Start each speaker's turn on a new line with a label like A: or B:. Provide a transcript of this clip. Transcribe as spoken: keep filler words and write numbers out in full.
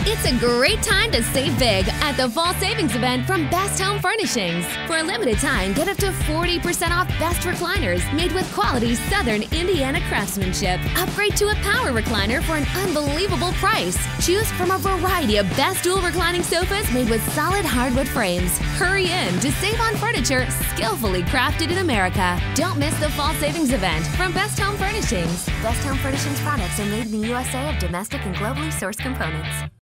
A: It's a great time to save big at the Fall Savings Event from Best Home Furnishings. For a limited time, get up to forty percent off best recliners made with quality Southern Indiana craftsmanship. Upgrade to a power recliner for an unbelievable price. Choose from a variety of best dual reclining sofas made with solid hardwood frames. Hurry in to save on furniture skillfully crafted in America. Don't miss the Fall Savings Event from Best Home Furnishings. Best Home Furnishings products are made in the U S A of domestic and globally sourced components.